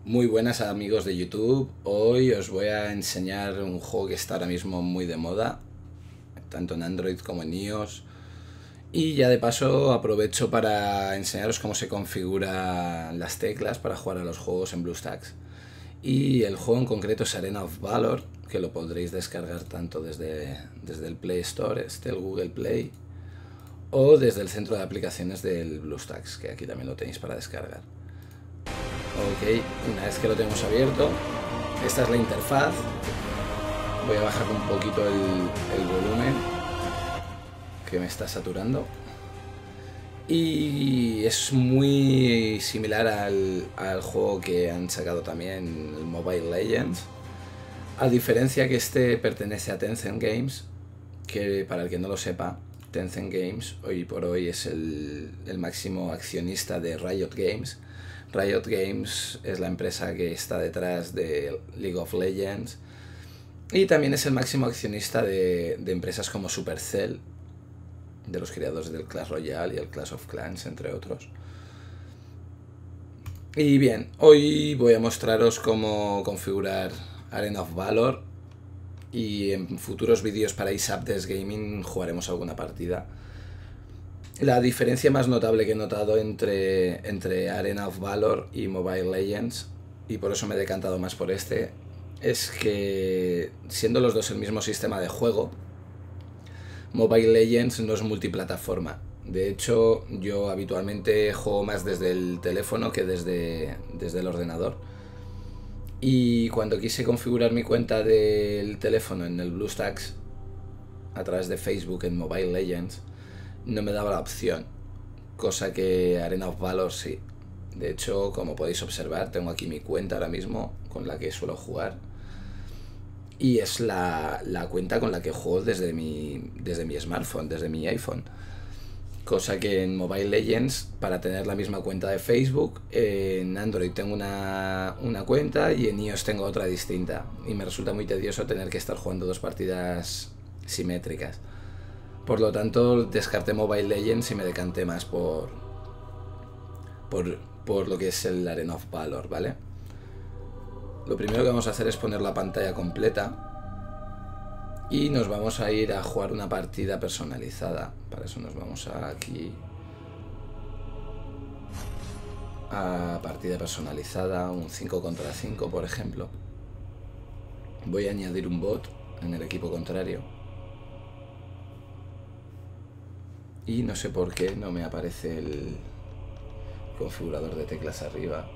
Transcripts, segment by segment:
Muy buenas amigos de YouTube, hoy os voy a enseñar un juego que está ahora mismo muy de moda, tanto en Android como en iOS, y ya de paso aprovecho para enseñaros cómo se configuran las teclas para jugar a los juegos en BlueStacks. Y el juego en concreto es Arena of Valor, que lo podréis descargar tanto desde el Play Store, el Google Play, o desde el centro de aplicaciones del BlueStacks, que aquí también lo tenéis para descargar. Ok, una vez que lo tenemos abierto, esta es la interfaz. Voy a bajar un poquito el volumen, que me está saturando. Y es muy similar al juego que han sacado también, el Mobile Legends. A diferencia que este pertenece a Tencent Games, que para el que no lo sepa, Tencent Games hoy por hoy es el máximo accionista de Riot Games. Riot Games es la empresa que está detrás de League of Legends y también es el máximo accionista de empresas como Supercell, de los creadores del Clash Royale y el Clash of Clans, entre otros. Y bien, hoy voy a mostraros cómo configurar Arena of Valor y en futuros vídeos para Isapdes Gaming jugaremos alguna partida. La diferencia más notable que he notado entre Arena of Valor y Mobile Legends, y por eso me he decantado más por este, es que siendo los dos el mismo sistema de juego, Mobile Legends no es multiplataforma. De hecho, yo habitualmente juego más desde el teléfono que desde el ordenador. Y cuando quise configurar mi cuenta del teléfono en el BlueStacks a través de Facebook en Mobile Legends, no me daba la opción, cosa que Arena of Valor sí. De hecho, como podéis observar, tengo aquí mi cuenta ahora mismo con la que suelo jugar y es la cuenta con la que juego desde mi smartphone, desde mi iPhone. Cosa que en Mobile Legends, para tener la misma cuenta de Facebook, en Android tengo una cuenta y en iOS tengo otra distinta. Y me resulta muy tedioso tener que estar jugando dos partidas simétricas. Por lo tanto, descarté Mobile Legends y me decanté más por lo que es el Arena of Valor, ¿vale? Lo primero que vamos a hacer es poner la pantalla completa y nos vamos a ir a jugar una partida personalizada. Para eso nos vamos aquí a partida personalizada, un 5 contra 5 por ejemplo. Voy a añadir un bot en el equipo contrario y no sé por qué no me aparece el configurador de teclas arriba.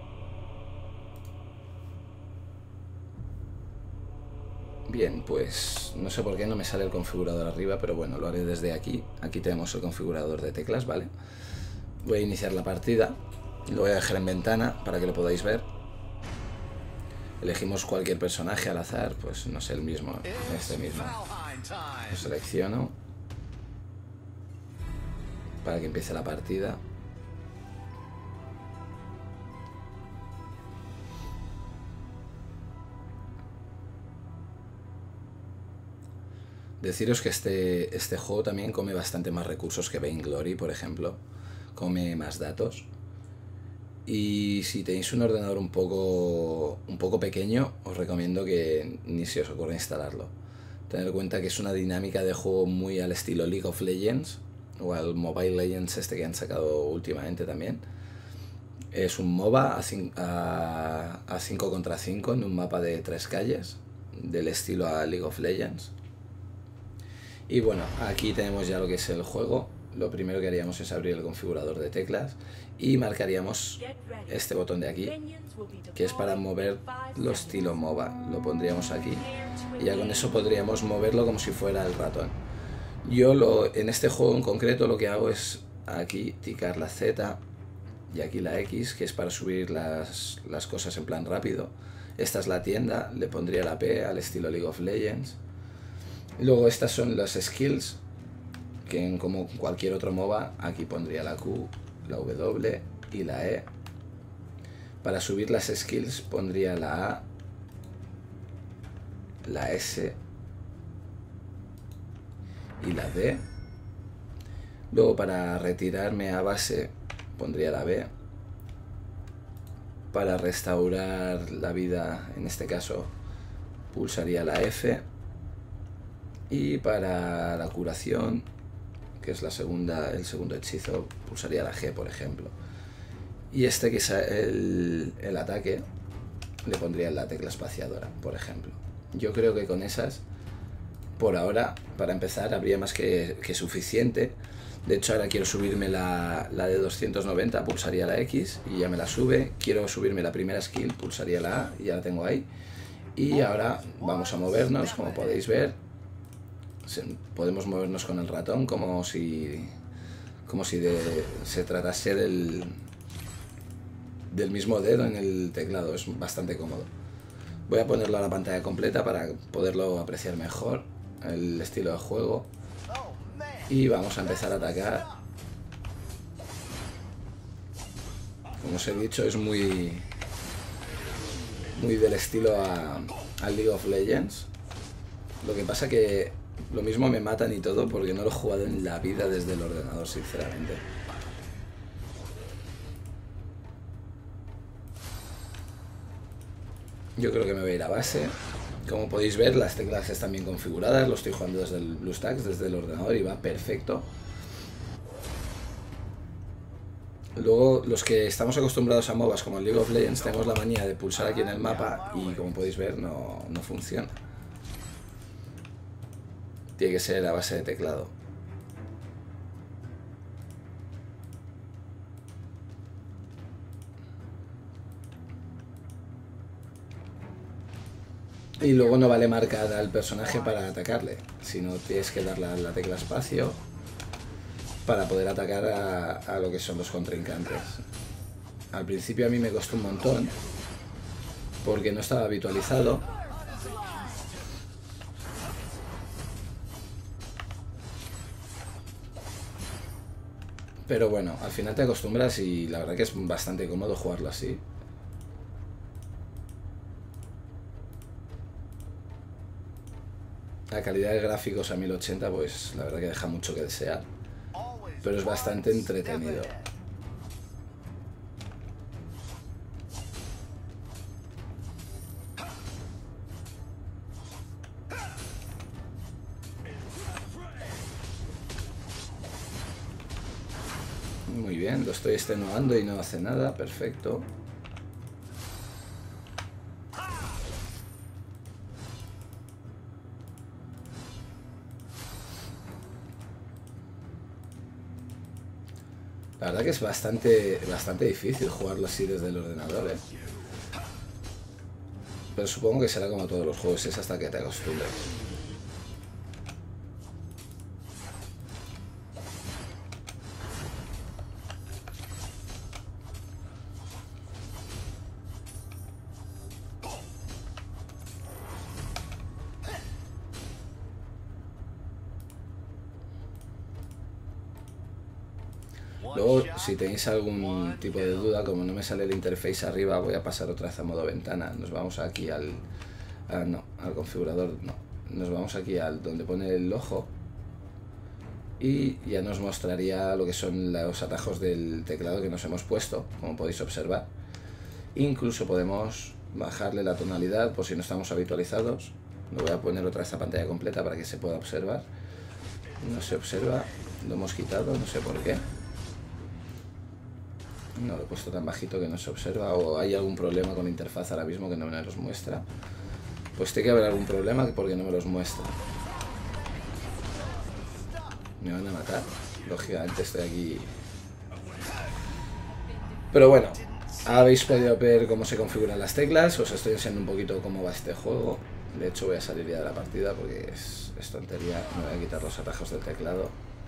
Bien, pues no sé por qué no me sale el configurador arriba, pero bueno, lo haré desde aquí. Aquí tenemos el configurador de teclas, ¿vale? Voy a iniciar la partida, lo voy a dejar en ventana para que lo podáis ver. Elegimos cualquier personaje al azar, pues no sé, el mismo, este mismo. Lo selecciono para que empiece la partida. Deciros que este juego también come bastante más recursos que Vainglory, por ejemplo. Come más datos. Y si tenéis un ordenador un poco pequeño, os recomiendo que ni se os ocurra instalarlo. Tener en cuenta que es una dinámica de juego muy al estilo League of Legends o al Mobile Legends este que han sacado últimamente también. Es un MOBA a 5 contra 5 en un mapa de 3 calles, del estilo a League of Legends. Y bueno, aquí tenemos ya lo que es el juego. Lo primero que haríamos es abrir el configurador de teclas y marcaríamos este botón de aquí, que es para mover lo estilo MOBA. Lo pondríamos aquí y ya con eso podríamos moverlo como si fuera el ratón. Yo en este juego en concreto lo que hago es aquí ticar la Z y aquí la X, que es para subir las cosas en plan rápido. Esta es la tienda, le pondría la P al estilo League of Legends. Luego estas son las skills, que como cualquier otro MOBA, aquí pondría la Q, la W y la E. Para subir las skills pondría la A, la S y la D. Luego para retirarme a base pondría la B. Para restaurar la vida, en este caso, pulsaría la F. Y para la curación, que es el segundo hechizo, pulsaría la G, por ejemplo. Y este, que es el ataque, le pondría la tecla espaciadora, por ejemplo. Yo creo que con esas, por ahora, para empezar, habría más que suficiente. De hecho, ahora quiero subirme la de 290, pulsaría la X y ya me la sube. Quiero subirme la primera skill, pulsaría la A y ya la tengo ahí. Y ahora vamos a movernos, como podéis ver. Podemos movernos con el ratón como si se tratase del mismo dedo en el teclado. Es bastante cómodo. Voy a ponerlo a la pantalla completa para poderlo apreciar mejor, el estilo de juego. Y vamos a empezar a atacar. Como os he dicho, es muy del estilo al League of Legends. Lo que pasa que lo mismo me matan y todo porque no lo he jugado en la vida desde el ordenador, sinceramente. Yo creo que me voy a ir a base. Como podéis ver, las teclas están bien configuradas. Lo estoy jugando desde el BlueStacks, desde el ordenador, y va perfecto. Luego, los que estamos acostumbrados a MOBAs como el League of Legends, tenemos la manía de pulsar aquí en el mapa y, como podéis ver, no funciona. Tiene que ser a base de teclado. Y luego no vale marcar al personaje para atacarle, sino tienes que darle a la tecla espacio para poder atacar a lo que son los contrincantes. Al principio a mí me costó un montón porque no estaba habitualizado. Pero bueno, al final te acostumbras y la verdad que es bastante cómodo jugarlo así. La calidad de gráficos a 1080 pues la verdad que deja mucho que desear, pero es bastante entretenido. Muy bien, lo estoy extenuando y no hace nada, perfecto. La verdad que es bastante difícil jugarlo así desde el ordenador, ¿eh? Pero supongo que será como todos los juegos, es hasta que te acostumbres. Luego, si tenéis algún tipo de duda, como no me sale el interface arriba, voy a pasar otra vez a modo ventana. Nos vamos aquí al configurador, no. Nos vamos aquí al donde pone el ojo y ya nos mostraría lo que son los atajos del teclado que nos hemos puesto, como podéis observar. Incluso podemos bajarle la tonalidad por si no estamos habitualizados. Lo voy a poner otra vez a pantalla completa para que se pueda observar. No se observa, lo hemos quitado, no sé por qué. No lo he puesto tan bajito que no se observa, o hay algún problema con la interfaz ahora mismo que no me los muestra. Pues tiene que haber algún problema porque no me los muestra. Me van a matar, lógicamente estoy aquí. Pero bueno, habéis podido ver cómo se configuran las teclas, os estoy enseñando un poquito cómo va este juego. De hecho voy a salir ya de la partida porque es tontería, me voy a quitar los atajos del teclado.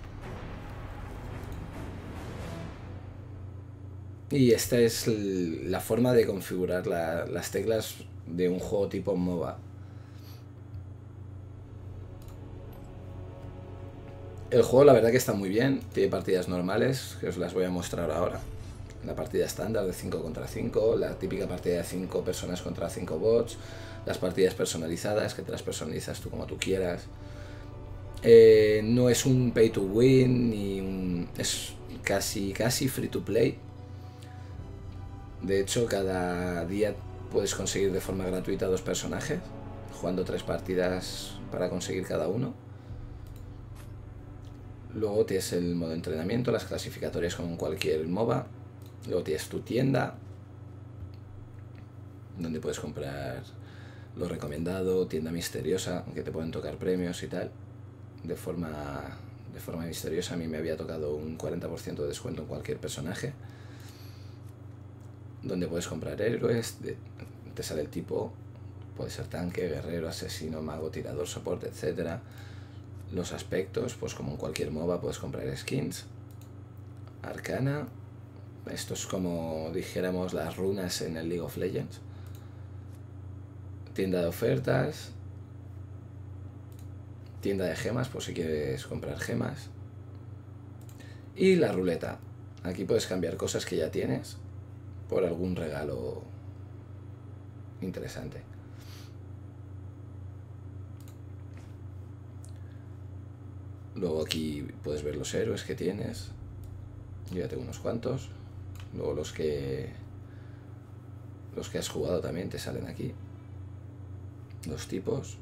Y esta es la forma de configurar las teclas de un juego tipo MOBA. El juego la verdad que está muy bien, tiene partidas normales, que os las voy a mostrar ahora. La partida estándar de 5 contra 5, la típica partida de 5 personas contra 5 bots, las partidas personalizadas, que te las personalizas tú como tú quieras. No es un pay to win, es casi free to play. De hecho, cada día puedes conseguir de forma gratuita 2 personajes, jugando 3 partidas para conseguir cada uno. Luego tienes el modo entrenamiento, las clasificatorias como en cualquier MOBA. Luego tienes tu tienda, donde puedes comprar lo recomendado, tienda misteriosa, que te pueden tocar premios y tal. De forma misteriosa, a mí me había tocado un 40% de descuento en cualquier personaje. Donde puedes comprar héroes, te sale el tipo, puede ser tanque, guerrero, asesino, mago, tirador, soporte, etc. Los aspectos, pues como en cualquier MOBA puedes comprar skins. Arcana, esto es como dijéramos las runas en el League of Legends. Tienda de ofertas, tienda de gemas, por si quieres comprar gemas. Y la ruleta, aquí puedes cambiar cosas que ya tienes por algún regalo interesante. Luego aquí puedes ver los héroes que tienes. Yo ya tengo unos cuantos. Luego los que has jugado también te salen aquí. Los tipos.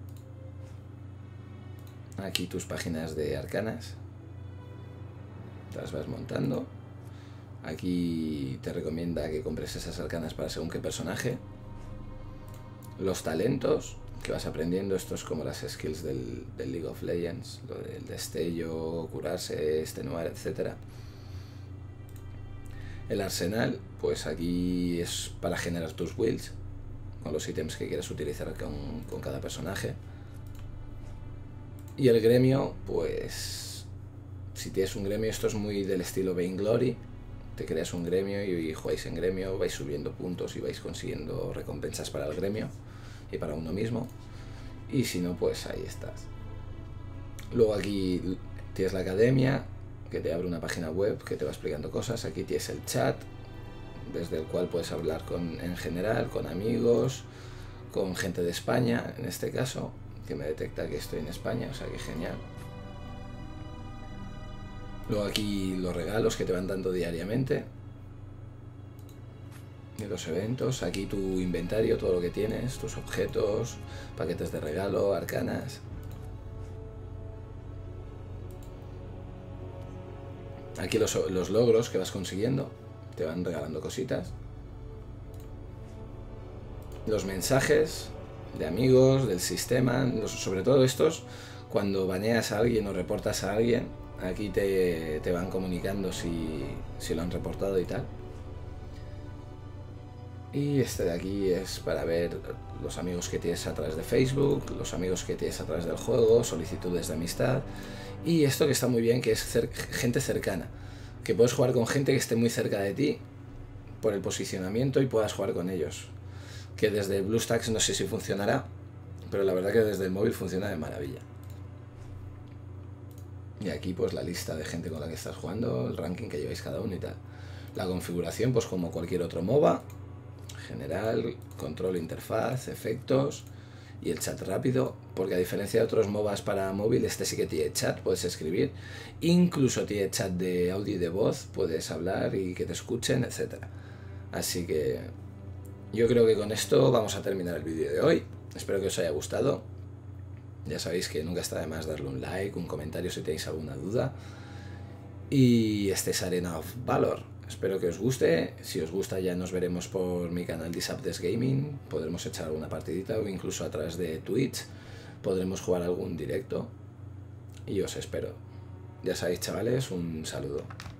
Aquí tus páginas de arcanas. Te las vas montando. Aquí te recomienda que compres esas arcanas para según qué personaje. Los talentos que vas aprendiendo, esto es como las skills del League of Legends, lo del destello, curarse, extenuar, etc. El arsenal, pues aquí es para generar tus builds, con los ítems que quieras utilizar con cada personaje. Y el gremio, pues si tienes un gremio, esto es muy del estilo Vainglory. Te creas un gremio y jugáis en gremio, vais subiendo puntos y vais consiguiendo recompensas para el gremio y para uno mismo. Y si no, pues ahí estás. Luego aquí tienes la academia, que te abre una página web que te va explicando cosas. Aquí tienes el chat, desde el cual puedes hablar en general, con amigos, con gente de España, en este caso, que me detecta que estoy en España, o sea que genial. Luego aquí los regalos que te van dando diariamente. Y los eventos, aquí tu inventario, todo lo que tienes, tus objetos, paquetes de regalo, arcanas. Aquí los logros que vas consiguiendo, te van regalando cositas. Los mensajes de amigos, del sistema, sobre todo estos, cuando baneas a alguien o reportas a alguien, aquí te van comunicando si lo han reportado y tal. Y este de aquí es para ver los amigos que tienes a través de Facebook, los amigos que tienes a través del juego, solicitudes de amistad. Y esto que está muy bien, que es gente cercana, que puedes jugar con gente que esté muy cerca de ti por el posicionamiento y puedas jugar con ellos. Que desde BlueStacks no sé si funcionará, pero la verdad que desde el móvil funciona de maravilla. Y aquí pues la lista de gente con la que estás jugando, el ranking que lleváis cada uno y tal. La configuración pues como cualquier otro MOBA, general, control, interfaz, efectos y el chat rápido, porque a diferencia de otros MOBAs para móvil, este sí que tiene chat, puedes escribir, incluso tiene chat de audio y de voz, puedes hablar y que te escuchen, etc. Así que yo creo que con esto vamos a terminar el vídeo de hoy. Espero que os haya gustado. Ya sabéis que nunca está de más darle un like, un comentario si tenéis alguna duda. Y este es Arena of Valor. Espero que os guste. Si os gusta ya nos veremos por mi canal Disapdes Gaming. Podremos echar alguna partidita o incluso a través de Twitch podremos jugar algún directo. Y os espero. Ya sabéis, chavales, un saludo.